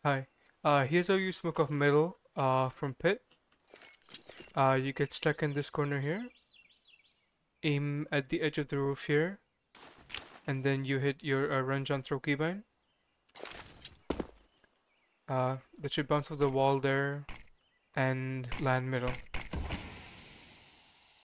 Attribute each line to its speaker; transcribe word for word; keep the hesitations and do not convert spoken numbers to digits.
Speaker 1: Hi. Uh, here's how you smoke off middle uh, from pit. Uh, you get stuck in this corner here. Aim at the edge of the roof here. And then you hit your uh, run, jump, throw keybind. Uh, that should bounce off the wall there and land middle.